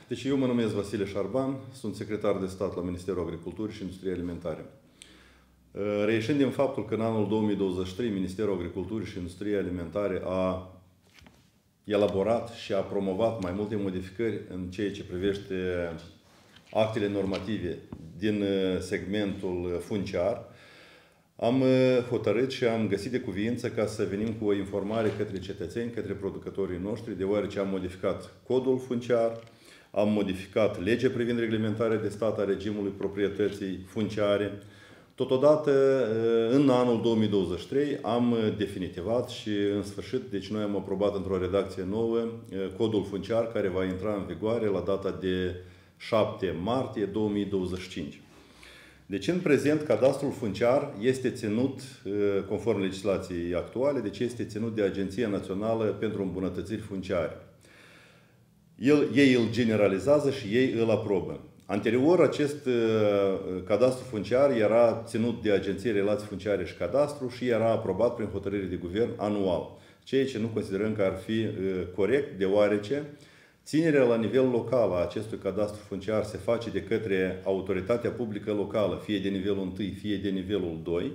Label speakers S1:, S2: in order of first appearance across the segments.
S1: Deci eu mă numesc Vasile Șarban, sunt secretar de stat la Ministerul Agriculturii și Industriei Alimentare. Reieșind din faptul că în anul 2023 Ministerul Agriculturii și Industriei Alimentare a elaborat și a promovat mai multe modificări în ceea ce privește actele normative din segmentul funciar, am hotărât și am găsit de cuviință ca să venim cu o informare către cetățeni, către producătorii noștri, deoarece am modificat codul funciar, am modificat legea privind reglementarea de stat a regimului proprietății funciare. Totodată, în anul 2023, am definitivat și, în sfârșit, deci noi am aprobat într-o redacție nouă codul funciar care va intra în vigoare la data de 7 martie 2025. Deci, în prezent, cadastrul funciar este ținut, conform legislației actuale, deci este ținut de Agenția Națională pentru Îmbunătățiri Funciare. Ei îl generalizează și ei îl aprobă. Anterior, acest cadastru funciar era ținut de Agenția Relații Funciare și Cadastru și era aprobat prin hotărâre de guvern anual. Ceea ce nu considerăm că ar fi corect, deoarece ținerea la nivel local a acestui cadastru funciar se face de către autoritatea publică locală, fie de nivelul 1, fie de nivelul 2.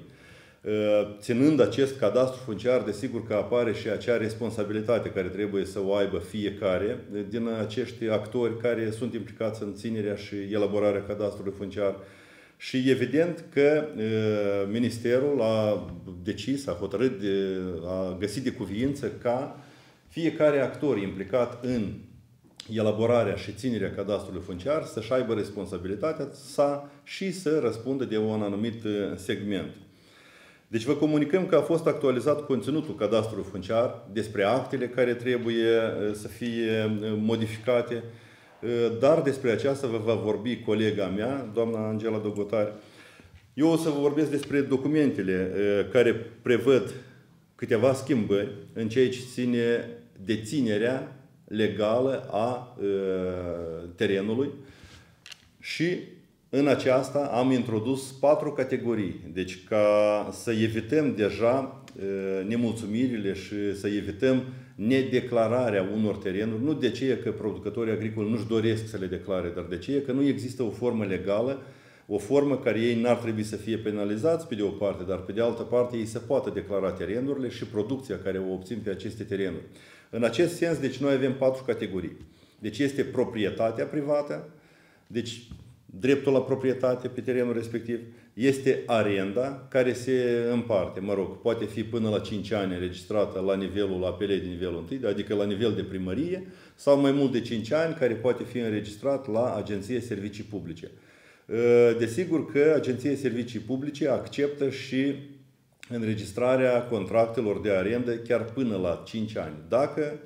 S1: Ținând acest cadastru funciar, desigur că apare și acea responsabilitate care trebuie să o aibă fiecare din acești actori care sunt implicați în ținerea și elaborarea cadastrului funciar. Și evident că Ministerul a decis, a hotărât, a găsit de cuviință ca fiecare actor implicat în elaborarea și ținerea cadastrului funciar să-și aibă responsabilitatea și să răspundă de un anumit segment. Deci vă comunicăm că a fost actualizat conținutul cadastrului funciar despre actele care trebuie să fie modificate, dar despre aceasta vă va vorbi colega mea, doamna Angela Dogotari. Eu o să vă vorbesc despre documentele care prevăd câteva schimbări în ceea ce ține deținerea legală a terenului și în aceasta am introdus 4 categorii. Deci ca să evităm deja nemulțumirile și să evităm nedeclararea unor terenuri, nu de aceea că producătorii agricoli nu-și doresc să le declare, dar de aceea că nu există o formă legală, o formă care ei n-ar trebui să fie penalizați pe de o parte, dar pe de altă parte ei să poată declara terenurile și producția care o obțin pe aceste terenuri. În acest sens, deci noi avem 4 categorii. Deci este proprietatea privată, deci dreptul la proprietate pe terenul respectiv, este arenda care se împarte, poate fi până la 5 ani înregistrată la nivelul apelei de nivelul 1, adică la nivel de primărie, sau mai mult de 5 ani care poate fi înregistrat la Agenția Servicii Publice. Desigur că Agenția Servicii Publice acceptă și înregistrarea contractelor de arendă chiar până la 5 ani, dacă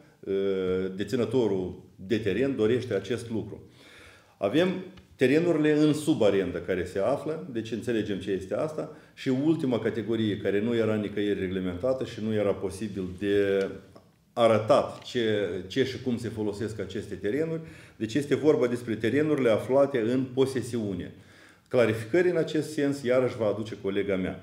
S1: deținătorul de teren dorește acest lucru. Avem terenurile în subarendă care se află, deci înțelegem ce este asta, și ultima categorie care nu era nicăieri reglementată și nu era posibil de arătat ce și cum se folosesc aceste terenuri, deci este vorba despre terenurile aflate în posesiune. Clarificări în acest sens, iarăși va aduce colega mea.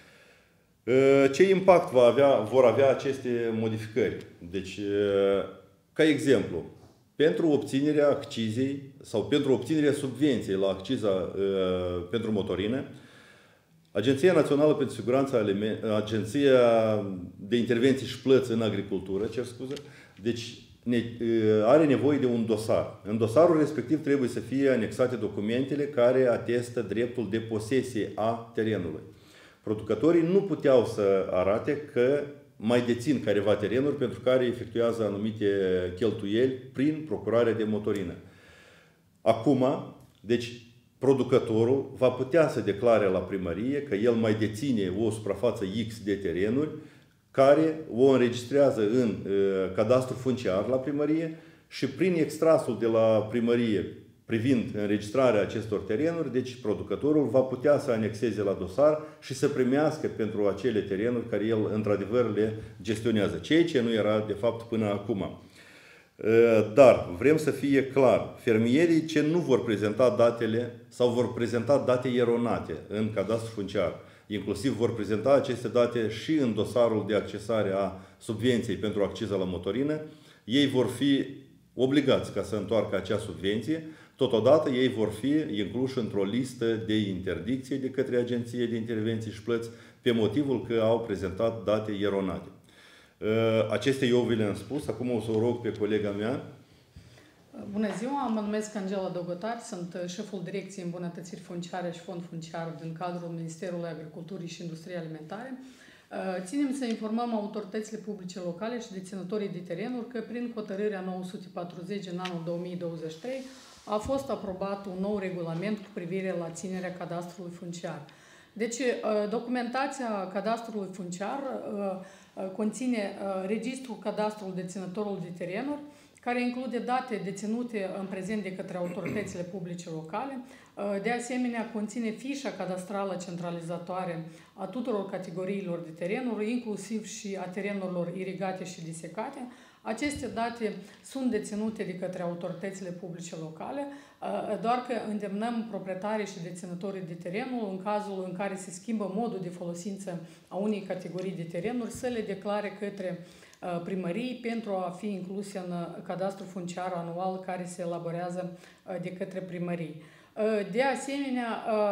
S1: Ce impact vor avea aceste modificări? Deci, ca exemplu, pentru obținerea accizei sau pentru obținerea subvenției la acciza pentru motorină, Agenția Națională pentru Siguranța Alimentară, Agenția de Intervenții și Plăți în Agricultură, deci are nevoie de un dosar. În dosarul respectiv trebuie să fie anexate documentele care atestă dreptul de posesie a terenului. Producătorii nu puteau să arate că mai dețin careva terenuri pentru care efectuează anumite cheltuieli prin procurarea de motorină. Acum, deci, producătorul va putea să declare la primărie că el mai deține o suprafață X de terenuri care o înregistrează în cadastru funciar la primărie și prin extrasul de la primărie privind înregistrarea acestor terenuri, deci producătorul va putea să anexeze la dosar și să primească pentru acele terenuri care el într-adevăr le gestionează, ceea ce nu era de fapt până acum. Dar vrem să fie clar, fermierii ce nu vor prezenta datele sau vor prezenta date eronate în cadastru funciar, inclusiv vor prezenta aceste date și în dosarul de accesare a subvenției pentru acciza la motorină, ei vor fi obligați ca să întoarcă acea subvenție. Totodată ei vor fi incluși într-o listă de interdicție de către Agenție de Intervenții și Plăți pe motivul că au prezentat date eronate. Acestea eu vi le-am spus. Acum o să o rog pe colega mea.
S2: Bună ziua, mă numesc Angela Dogotari, sunt șeful Direcției Îmbunătățiri Funciare și Fond Funciar din cadrul Ministerului Agriculturii și Industriei Alimentare. Ținem să informăm autoritățile publice locale și deținătorii de terenuri că prin hotărârea 940 în anul 2023 a fost aprobat un nou regulament cu privire la ținerea cadastrului funciar. Deci, documentația cadastrului funciar conține registrul cadastrului deținătorului de terenuri, care include date deținute în prezent de către autoritățile publice locale. De asemenea, conține fișa cadastrală centralizatoare a tuturor categoriilor de terenuri, inclusiv și a terenurilor irigate și disecate. Aceste date sunt deținute de către autoritățile publice locale, doar că îndemnăm proprietarii și deținătorii de terenul, în cazul în care se schimbă modul de folosință a unei categorii de terenuri, să le declare către primării pentru a fi incluse în cadastru funciar anual care se elaborează de către primării. De asemenea,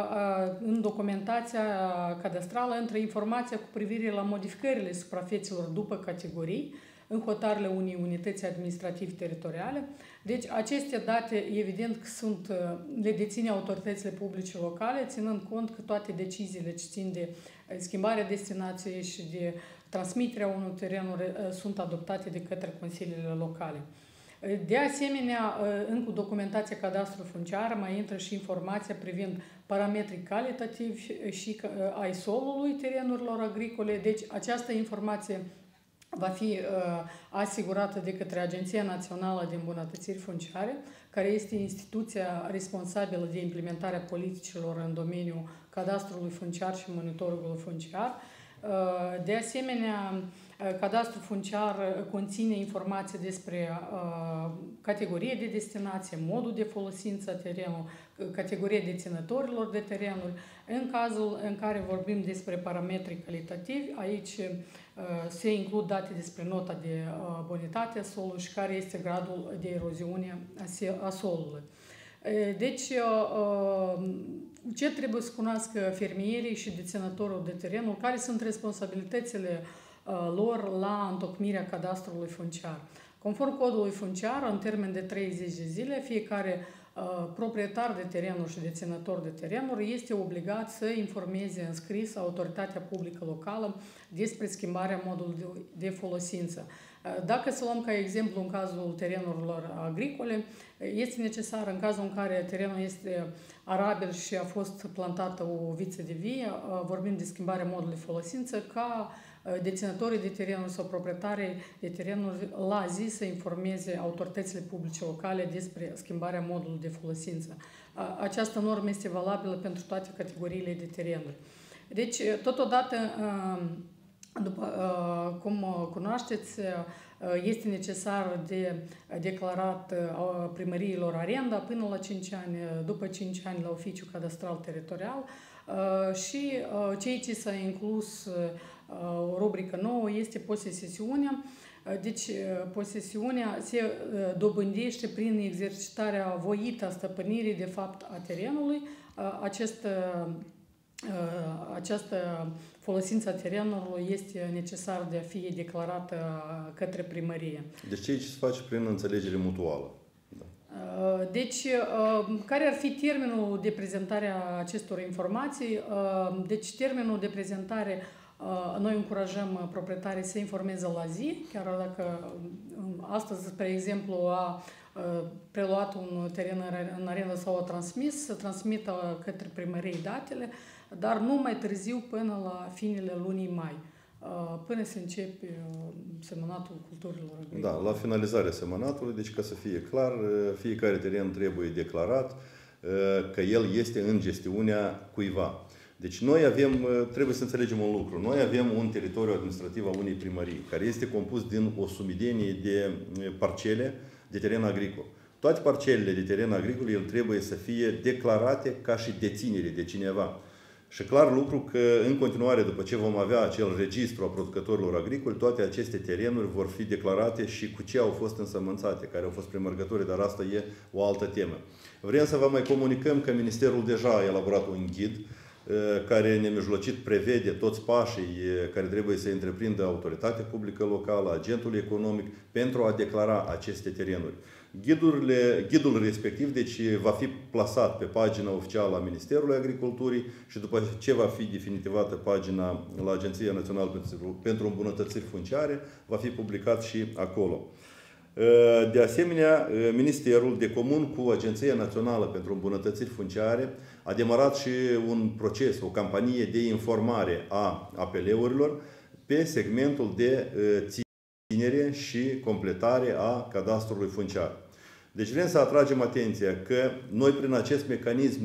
S2: în documentația cadastrală intră informația cu privire la modificările suprafețelor după categorii în hotarele unei unități administrativ-teritoriale. Deci aceste date, evident, le deține autoritățile publice locale, ținând cont că toate deciziile ce țin de schimbarea destinației și de transmiterea unor terenuri sunt adoptate de către consiliile locale. De asemenea, în documentația cadastrului funciar mai intră și informația privind parametrii calitativi și ai solului terenurilor agricole. Deci această informație va fi asigurată de către Agenția Națională de Îmbunătățiri Funciare, care este instituția responsabilă de implementarea politicilor în domeniul cadastrului funciar și monitorului funciar. De asemenea, cadastrul funciar conține informații despre categorie de destinație, modul de folosință a terenului, categorie deținătorilor de terenuri. În cazul în care vorbim despre parametri calitativi, aici se includ date despre nota de bonitate a solului și care este gradul de eroziune a solului. Deci, ce trebuie să cunoască fermierii și deținătorul de terenul, care sunt responsabilitățile lor la întocmirea cadastrului funciar. Conform codului funciar, în termen de 30 de zile, fiecare proprietar de terenuri și deținător de terenuri este obligat să informeze în scris autoritatea publică locală despre schimbarea modului de folosință. Dacă să luăm ca exemplu în cazul terenurilor agricole, este necesar în cazul în care terenul este arabil și a fost plantată o viță de vie, vorbim de schimbarea modului de folosință, ca deținătorii de terenuri sau proprietarii de terenuri la zi să informeze autoritățile publice locale despre schimbarea modului de folosință. Această normă este valabilă pentru toate categoriile de terenuri. Deci, totodată, după cum cunoașteți, este necesar de declarat primăriilor arenda până la 5 ani, după 5 ani la oficiu cadastral teritorial și ceea ce s-a inclus o rubrică nouă este posesiunea. Deci, posesiunea se dobândește prin exercitarea voită a stăpânirii de fapt a terenului. Această folosință a terenului este necesar de a fi declarată către primărie.
S1: Deci ce se face prin înțelegere mutuală? Da.
S2: Deci, care ar fi termenul de prezentare a acestor informații? Deci, termenul de prezentare, noi încurajăm proprietarii să informeze la zi, chiar dacă astăzi, spre exemplu, a preluat un teren în arendă sau a transmis, să transmită către primărie datele, dar nu mai târziu până la finele lunii mai, până se începe semănatul culturilor agricole.
S1: Da, la finalizarea semănatului, deci ca să fie clar, fiecare teren trebuie declarat că el este în gestiunea cuiva. Deci noi trebuie să înțelegem un lucru. Noi avem un teritoriu administrativ a unei primării, care este compus din o sumedenie de parcele de teren agricol. Toate parcelele de teren agricol, el trebuie să fie declarate ca și deținere de cineva. Și clar lucru că în continuare, după ce vom avea acel registru a producătorilor agricoli, toate aceste terenuri vor fi declarate și cu ce au fost însămânțate, care au fost premergători, dar asta e o altă temă. Vrem să vă mai comunicăm că Ministerul deja a elaborat un ghid care nemijlocit prevede toți pașii care trebuie să întreprindă autoritatea publică locală, agentul economic, pentru a declara aceste terenuri. Ghidul respectiv deci, va fi plasat pe pagina oficială a Ministerului Agriculturii și după ce va fi definitivată pagina la Agenția Națională pentru Îmbunătățiri Funciare, va fi publicat și acolo. De asemenea, Ministerul, de comun cu Agenția Națională pentru Îmbunătățiri Funciare, a demarat și un proces, o campanie de informare a APL-urilor pe segmentul de ținere și completare a cadastrului funciar. Deci vrem să atragem atenția că noi prin acest mecanism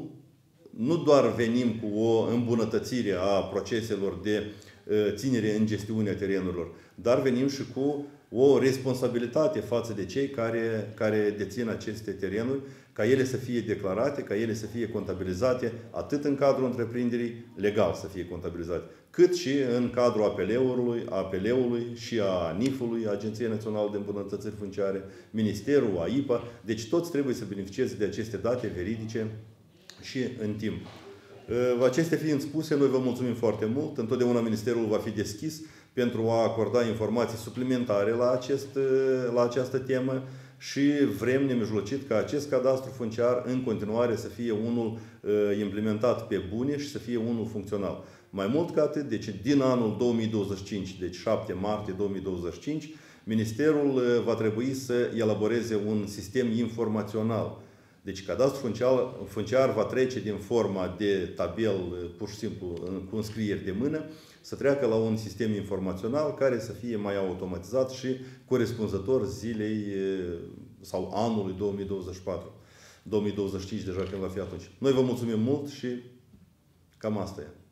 S1: nu doar venim cu o îmbunătățire a proceselor de ținere în gestiunea terenurilor, dar venim și cu o responsabilitate față de cei care dețin aceste terenuri, ca ele să fie declarate, ca ele să fie contabilizate, atât în cadrul întreprinderii, legal să fie contabilizate, cât și în cadrul APL-ului și a NIF-ului, Agenția Națională de Îmbunătățiri Funciare, Ministerul, AIPA. Deci toți trebuie să beneficieze de aceste date veridice și în timp. Acestea fiind spuse, noi vă mulțumim foarte mult. Întotdeauna Ministerul va fi deschis pentru a acorda informații suplimentare la această temă și vrem nemijlocit ca acest cadastru funciar în continuare să fie unul implementat pe bune și să fie unul funcțional. Mai mult ca atât, deci din anul 2025, deci 7 martie 2025, Ministerul va trebui să elaboreze un sistem informațional. Deci cadastrul funciar va trece din forma de tabel, pur și simplu, cu înscrieri de mână, să treacă la un sistem informațional care să fie mai automatizat și corespunzător zilei sau anului 2024. 2025 deja când va fi atunci. Noi vă mulțumim mult și cam asta e.